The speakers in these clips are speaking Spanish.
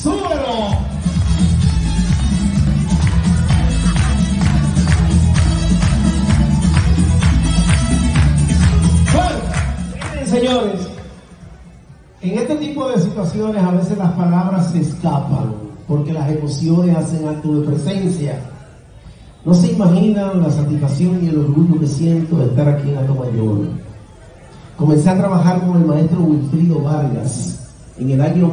¡Súbelo! Bueno, miren, señores, en este tipo de situaciones a veces las palabras se escapan porque las emociones hacen acto de presencia. No se imaginan la satisfacción y el orgullo que siento de estar aquí en Atomayor. Comencé a trabajar con el maestro Wilfrido Vargas en el año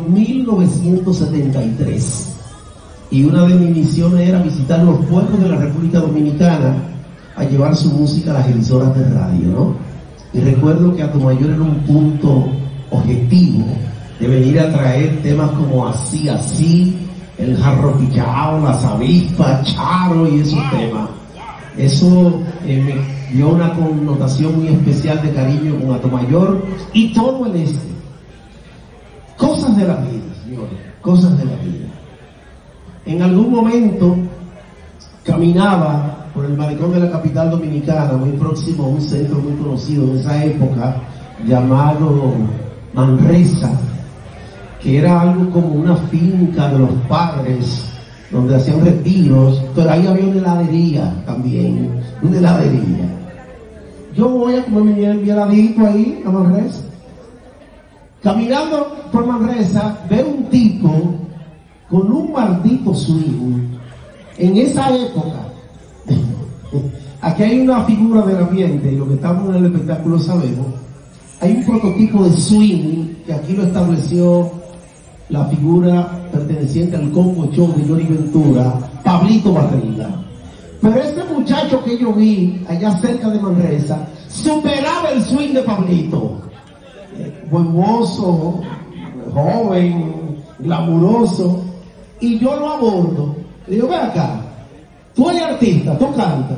1973. Y una de mis misiones era visitar los pueblos de la República Dominicana a llevar su música a las emisoras de radio, ¿no? Y recuerdo que Atomayor era un punto objetivo de venir a traer temas como Así, Así, el jarropichao, las avispas, Charo y esos temas. Eso me dio una connotación muy especial de cariño con Atomayor y todo el este. Cosas de la vida, señores, cosas de la vida. En algún momento caminaba por el malecón de la capital dominicana, muy próximo a un centro muy conocido en esa época, llamado Manresa, que era algo como una finca de los padres, donde hacían retiros, pero ahí había una heladería también, una heladería. Yo voy a comer mi heladito ahí, a Manresa. Caminando por Manresa, veo un tipo con un maldito swing. En esa época, aquí hay una figura del ambiente, y lo que estamos en el espectáculo sabemos, hay un prototipo de swing que aquí lo estableció la figura perteneciente al combo show de Johnny Ventura, Pablito Barriga. Pero este muchacho que yo vi allá cerca de Manresa superaba el swing de Pablito. Buen mozo, joven, glamuroso, y yo lo abordo. Le digo, ven acá, tú eres artista, tú cantas.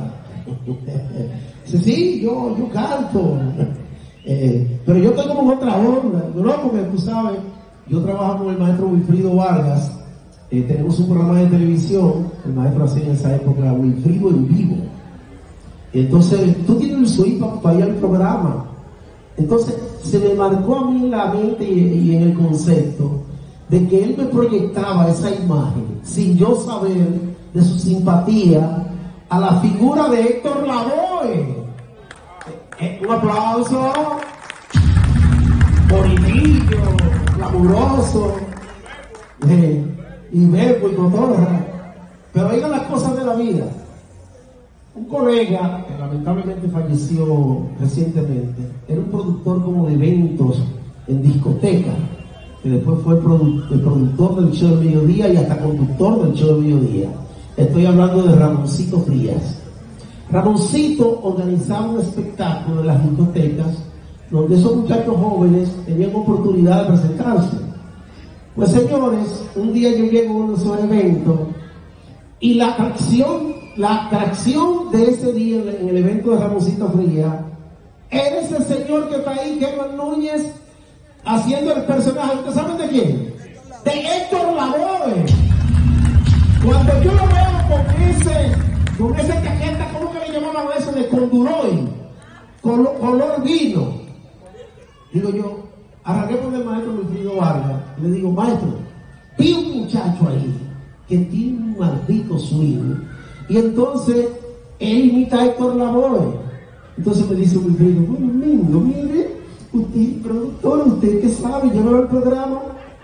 Dice, sí, yo canto. Pero yo estoy como en otra onda, ¿no? Porque tú sabes, yo trabajo con el maestro Wilfrido Vargas, tenemos un programa de televisión, el maestro hacía en esa época Wilfrido en vivo. Entonces, tú tienes el swing para ir al programa. Entonces, se me marcó a mí en la mente y en el concepto de que él me proyectaba esa imagen, sin yo saber de su simpatía, a la figura de Héctor Lavoe. Un aplauso. Bonillo, glamuroso, y verbo y cotorra. Pero oigan las cosas de la vida. Un colega que lamentablemente falleció recientemente era un productor como de eventos en discotecas, que después fue el productor del show del mediodía y hasta conductor del show del mediodía. Estoy hablando de Ramoncito Frías. Ramoncito organizaba un espectáculo en las discotecas donde esos muchachos jóvenes tenían oportunidad de presentarse. Pues señores, un día yo llego a uno de esos eventos y la atracción de ese día en el evento de Ramoncito Frías era ese señor que está ahí, Germán Núñez, haciendo el personaje. ¿Ustedes saben de quién? De Héctor Lavoe. Cuando yo lo veo con esa chaqueta, ¿cómo que le llamaban eso? De corduroy, color vino. Digo yo, arranqué con el maestro Wilfrido Vargas y le digo, maestro, vi un muchacho ahí que tiene un maldito swing, y entonces él imita a Héctor Lavoe. Entonces me dice Wilfrido, bueno, lindo, mire, usted productor, usted que sabe, llévalo al programa.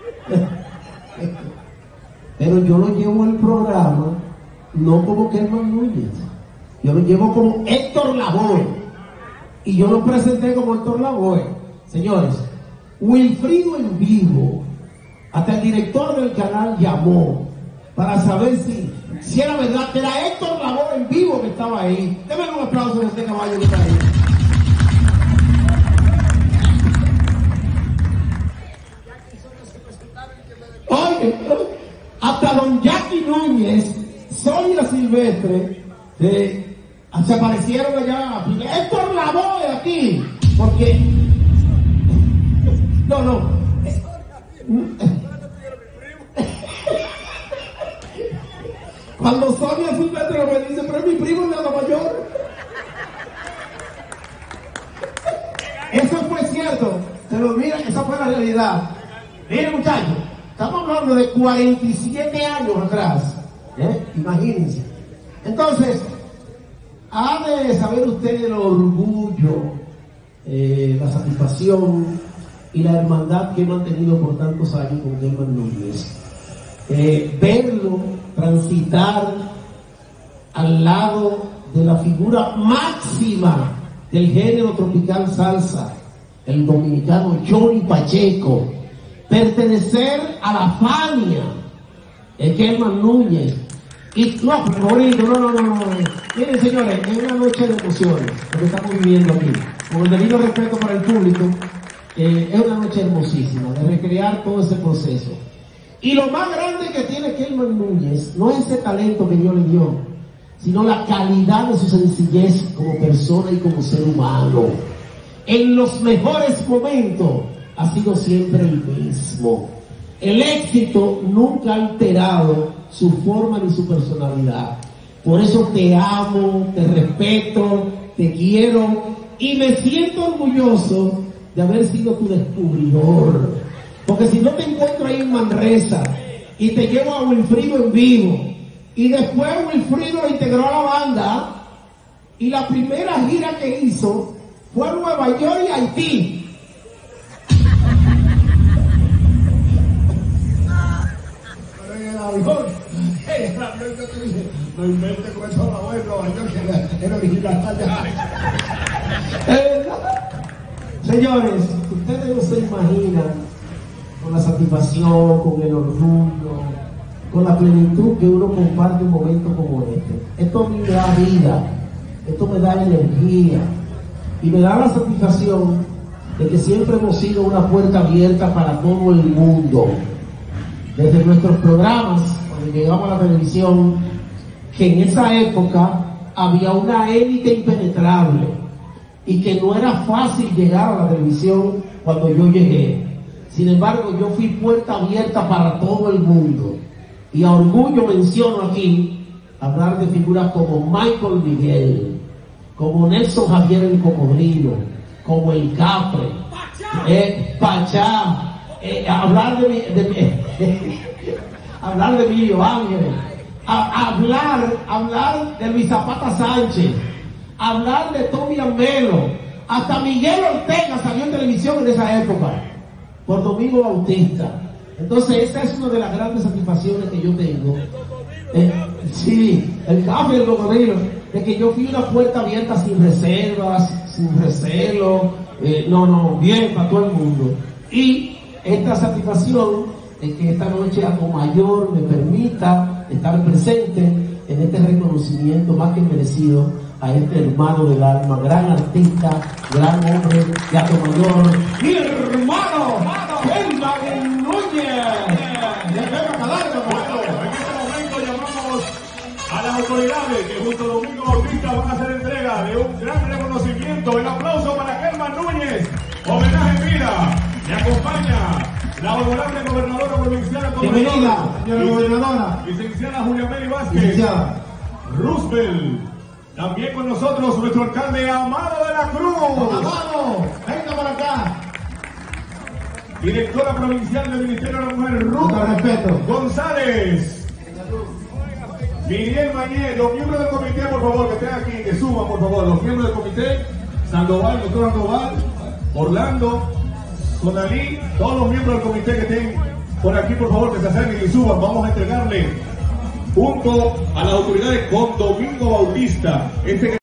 Pero yo lo llevo al programa no como Germán Núñez, yo lo llevo como Héctor Lavoe, y yo lo presenté como Héctor Lavoe. Señores, Wilfrido en vivo, hasta el director del canal llamó para saber si era verdad que era Héctor Lavoe en vivo que estaba ahí. Denme un aplauso a este caballo que está ahí. Oye, hasta don Jackie Núñez, Sonia Silvestre, se aparecieron allá. Héctor Lavoe aquí, porque no. Cuando Sonia Silvestre me dice, pero es mi primo de Nueva York. Eso fue cierto. Se lo miran, esa fue la realidad. Miren, muchachos, estamos hablando hablando de 47 años atrás. Imagínense. Entonces, ha de saber usted el orgullo, la satisfacción y la hermandad que he mantenido por tantos años con Kelman Núñez. Verlo transitar al lado de la figura máxima del género tropical salsa, el dominicano Johnny Pacheco, pertenecer a la familia de Kelman Núñez. Y no. Miren, señores, es una noche de emociones lo que estamos viviendo aquí. Con el debido respeto para el público, es una noche hermosísima de recrear todo ese proceso. Y lo más grande que tiene Kelman Núñez no es ese talento que Dios le dio, sino la calidad de su sencillez como persona y como ser humano. En los mejores momentos ha sido siempre el mismo. El éxito nunca ha alterado su forma ni su personalidad. Por eso te amo, te respeto, te quiero y me siento orgulloso de haber sido tu descubridor. Porque si no te encuentro ahí en Manresa y te llevo a Wilfrido en vivo y después Wilfrido lo integró a la banda y la primera gira que hizo fue a Nueva York y Haití. No inventes con eso, Nueva York, que era original allá. Señores, ustedes no se imaginan con la satisfacción, con el orgullo, con la plenitud que uno comparte un momento como este. Esto me da vida, esto me da energía y me da la satisfacción de que siempre hemos sido una puerta abierta para todo el mundo. Desde nuestros programas, cuando llegamos a la televisión, que en esa época había una élite impenetrable y que no era fácil llegar a la televisión cuando yo llegué. Sin embargo, yo fui puerta abierta para todo el mundo. Y a orgullo menciono aquí hablar de figuras como Michael Miguel, como Nelson Javier el Cocodrilo, como el Capre, Pachá, hablar de Emilio Ángel, hablar de Luis Zapata Sánchez, hablar de Tommy Amelo, hasta Miguel Ortega salió en televisión en esa época, por Domingo Bautista. Entonces esa es una de las grandes satisfacciones que yo tengo. Sí, el café del cocodrilo, de que yo fui una puerta abierta sin reservas, sin recelo, bien para todo el mundo. Y esta satisfacción es que esta noche a Mayor me permita estar presente en este reconocimiento más que merecido a este hermano del alma, gran artista, gran hombre de Atomayor, mi hermano Kelman Núñez. En este momento llamamos a las autoridades que junto a Domingo Bautista van a hacer entrega de un gran reconocimiento. El aplauso para Kelman Núñez, homenaje en vida. Me acompaña la honorable gobernadora provincial. Bienvenida, señora gobernadora. Licenciada Julia Mary Vázquez. Roosevelt. También con nosotros nuestro alcalde Amado de la Cruz. Amado, venga para acá. Directora provincial del Ministerio de la Mujer, Ruth González. Miguel Mañé, los miembros del comité, por favor, que estén aquí, que suban, por favor, los miembros del comité, Sandoval, doctor Sandoval, Orlando, Sonalí, todos los miembros del comité que estén por aquí, por favor, que se acerquen y suban. Vamos a entregarle junto a las autoridades con Domingo Bautista